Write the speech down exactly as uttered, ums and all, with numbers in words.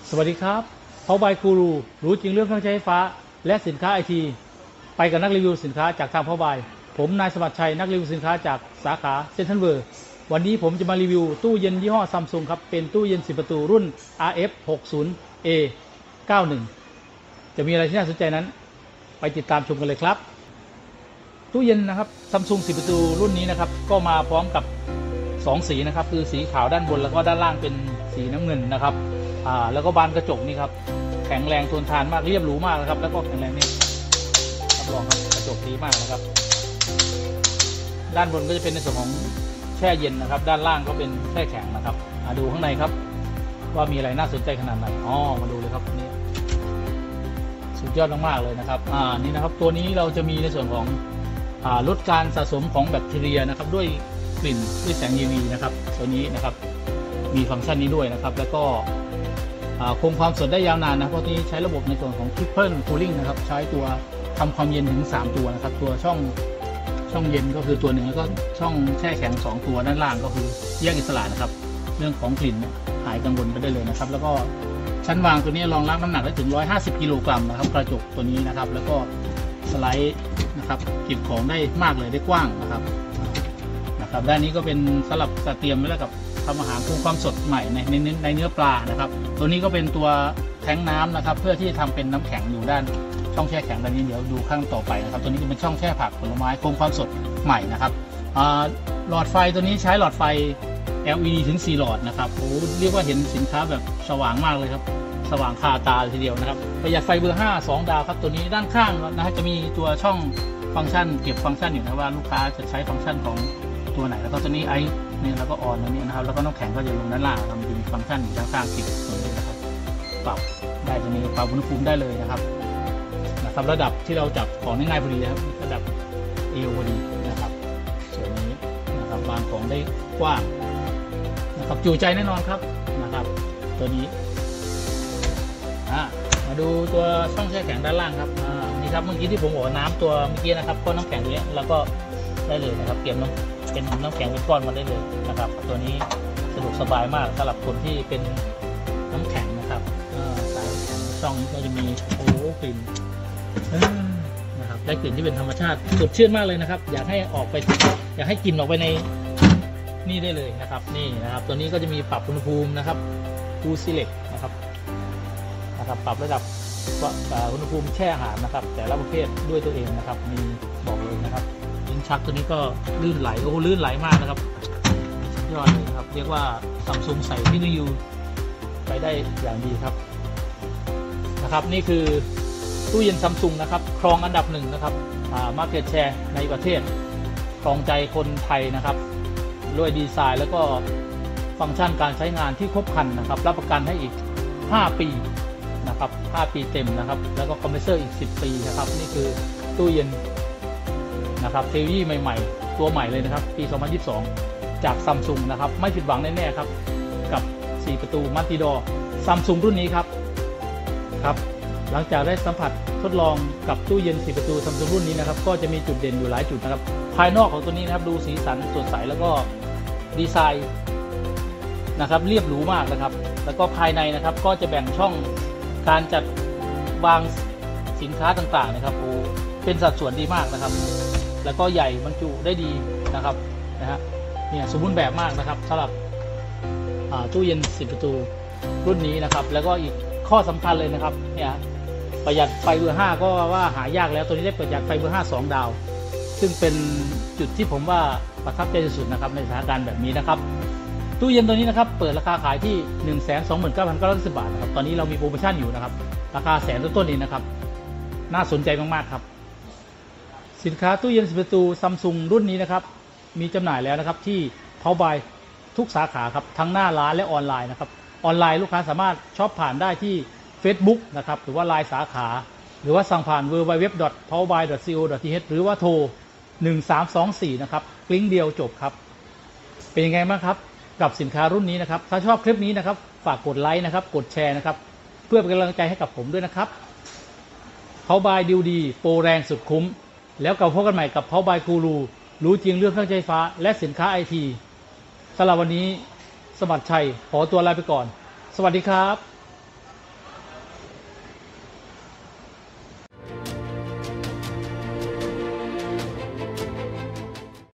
สวัสดีครับเขาบายกูรูรู้จริงเรื่องเครื่องใช้ไฟฟ้าและสินค้าไอทีไปกับนักรีวิวสินค้าจากทางเขาบายผมนายสมัชชัยนักรีวิวสินค้าจากสาขาเซ็นทรัลเวิลด์วันนี้ผมจะมารีวิวตู้เย็นยี่ห้อซัมซุงครับเป็นตู้เย็นสิบประตูรุ่น อาร์ เอฟ หกสิบ เอ เก้าสิบ จะมีอะไรที่น่าสนใจนั้นไปติดตามชมกันเลยครับตู้เย็นนะครับซัมซุงสิบประตูรุ่นนี้นะครับก็มาพร้อมกับสองสีนะครับคือสีขาวด้านบนแล้วก็ด้านล่างเป็นสีน้ำเงินนะครับอ่าแล้วก็บานกระจกนี่ครับแข็งแรงทนทานมากเรียบหรูมากนะครับแล้วก็แข็งแรงนี่รับรองครับกระจกดีมากนะครับด้านบนก็จะเป็นในส่วนของแช่เย็นนะครับด้านล่างก็เป็นแช่แข็งนะครับมาดูข้างในครับว่ามีอะไรน่าสนใจขนาดไหนอ๋อมาดูเลยครับนี่สุดยอดมากๆเลยนะครับอ่านี่นะครับตัวนี้เราจะมีในส่วนของอ่าลดการสะสมของแบคทีเรียนะครับด้วยกลิ่นด้วยแสง ยู วี นะครับตัวนี้นะครับมีฟังก์ชันนี้ด้วยนะครับแล้วก็คงความสดได้ยาวนานนะเพราะที่ใช้ระบบในส่วนของ Triple Cooling นะครับใช้ตัวทำความเย็นถึงสามตัวนะครับตัวช่องช่องเย็นก็คือตัวหนึ่งแล้วก็ช่องแช่แข็งสองตัวด้านล่างก็คือแยกอิสระนะครับเรื่องของกลิ่นหายกังวลไปได้เลยนะครับแล้วก็ชั้นวางตัวนี้รองรับน้ำหนักได้ถึงหนึ่งร้อยห้าสิบกิโลกรัมนะครับกระจกตัวนี้นะครับแล้วก็สไลด์นะครับเก็บของได้มากเลยได้กว้างนะครับนะครับด้านนี้ก็เป็นสลับจัดเตรียมไว้แล้วกับทำอาหารคงความสดใหม่ในในในเนื้อปลานะครับตัวนี้ก็เป็นตัวแทงน้ำนะครับเพื่อที่จะทำเป็นน้ำแข็งอยู่ด้านช่องแช่แข็งด้านนี้เดี๋ยวดูข้างต่อไปนะครับตัวนี้จะเป็นช่องแช่ผักผลไม้คงความสดใหม่นะครับหลอดไฟตัวนี้ใช้หลอดไฟ แอล อี ดี ถึงสี่หลอดนะครับโอ้เรียกว่าเห็นสินค้าแบบสว่างมากเลยครับสว่างคาตาทีเดียวนะครับประหยัดไฟเบอร์ห้า สองดาวครับตัวนี้ด้านข้างนะฮะจะมีตัวช่องฟังก์ชันเก็บฟังก์ชันอยู่นะว่าลูกค้าจะใช้ฟังก์ชันของตัวไหนแล้วก็ตัวนี้ไอเนี่ยแล้วก็ออนตัวนี้นะครับแล้วก็น้ำแข็งก็จะลงด้านล่างทำเป็นฟังก์ชันอยู่ด้านข้างติดตรงนี้นะครับปรับได้ตัวนี้ปรับอุณหภูมิได้เลยนะครับนะครับระดับที่เราจับของง่ายๆพอดีนะครับระดับเอวพอดีนะครับส่วนนี้นะครับวางของได้กว้างนะครับจุใจแน่นอนครับนะครับตัวนี้มาดูตัวช่องแช่แข็งด้านล่างครับนี่ครับเมื่อกี้ที่ผมบอกน้ำตัวเมื่อกี้นะครับก้อนน้ำแข็งตัวนี้แล้วก็ได้เลยนะครับเก็บน้ำเป็นน้ำแข็งเป็นก้อนมาได้เลยนะครับตัวนี้สะดวกสบายมากสำหรับคนที่เป็นน้ำแข็งนะครับสายแข็งช่องนี้ก็จะมีโอ้กลิ่นนะครับได้กลิ่นที่เป็นธรรมชาติสดชื่นมากเลยนะครับอยากให้ออกไปอยากให้กลิ่นออกไปในนี่ได้เลยนะครับนี่นะครับตัวนี้ก็จะมีปรับอุณหภูมินะครับฟูซิเล็กนะครับนะครับปรับระดับอุณหภูมิแช่อาหารนะครับแต่ละประเภทด้วยตัวเองนะครับมีบอกเลยนะครับลิ้นชักตัวนี้ก็ลื่นไหลโอ้ลื่นไหลมากนะครับยอดเลยนะครับเรียกว่าซัมซุงใส่เทคโนโลยีไปได้อย่างดีครับนะครับนี่คือตู้เย็นซัมซุงนะครับครองอันดับหนึ่งนะครับมาร์เก็ตแชร์ในประเทศครองใจคนไทยนะครับด้วยดีไซน์แล้วก็ฟังก์ชันการใช้งานที่ครบครันนะครับรับประกันให้อีกห้าปีนะครับห้าปีเต็มนะครับแล้วก็คอมเพรสเซอร์อีกสิบปีนะครับนี่คือตู้เย็นนะครับเทคโนโลยีใหม่ๆตัวใหม่เลยนะครับปีสองพันยี่สิบสองจากซัมซุงนะครับไม่ผิดหวังแน่ๆครับกับสี่ประตูมัลติดอร์ซัมซุงรุ่นนี้ครับครับหลังจากได้สัมผัสทดลองกับตู้เย็นสี่ประตูซัมซุงรุ่นนี้นะครับก็จะมีจุดเด่นอยู่หลายจุดนะครับภายนอกของตัวนี้นะครับดูสีสันสดใสแล้วก็ดีไซน์นะครับเรียบหรูมากนะครับแล้วก็ภายในนะครับก็จะแบ่งช่องการจัดวางสินค้าต่างๆนะครับโอ้เป็นสัดส่วนดีมากนะครับแล้วก็ใหญ่บรรจุได้ดีนะครับนะฮะเนี่ยสมบูรณ์แบบมากนะครับสำหรับตู้เย็นสิบประตูรุ่นนี้นะครับแล้วก็อีกข้อสำคัญเลยนะครับเนี่ยประหยัดไฟเบอร์ห้าก็ว่าหายากแล้วตัวนี้ได้ประหยัดไฟเบอร์ห้าสองดาวซึ่งเป็นจุดที่ผมว่าประทับใจสุดๆนะครับในสถานการณ์แบบนี้นะครับตู้เย็นตัวนี้นะครับเปิดราคาขายที่ หนึ่งแสนสองหมื่นเก้าพันเก้าร้อยสิบบาทนะครับตอนนี้เรามีโปรโมชั่นอยู่นะครับราคาแสนต้นๆเองนะครับน่าสนใจมากๆครับสินค้าตู้เย็นสิบประตูซัมซุงรุ่นนี้นะครับมีจำหน่ายแล้วนะครับที่เขาบายทุกสาขาครับทั้งหน้าร้านและออนไลน์นะครับออนไลน์ลูกค้าสามารถช็อปผ่านได้ที่ Facebook นะครับหรือว่าไลน์สาขาหรือว่าสั่งผ่าน ดับเบิลยู ดับเบิลยู ดับเบิลยู ดอท พาวเวอร์บาย ดอท ซี โอ ดอท ที เอช หรือว่าโทรหนึ่งสามสองสี่นะครับกลิ้งเดียวจบครับเป็นยังไงบ้างครับกับสินค้ารุ่นนี้นะครับถ้าชอบคลิปนี้นะครับฝากกดไลค์นะครับกดแชร์นะครับเพื่อเป็นกำลังใจให้กับผมด้วยนะครับเขาบายดิวดีโปรแรงสุดคุ้มแล้วกลับพบกันใหม่กับเขาบายกูรูรู้จริงเรื่องเครื่องใช้ไฟฟ้าและสินค้าไอทีสำหรับวันนี้สมัชชัยขอตัวลาไปก่อนสวัสดีครับ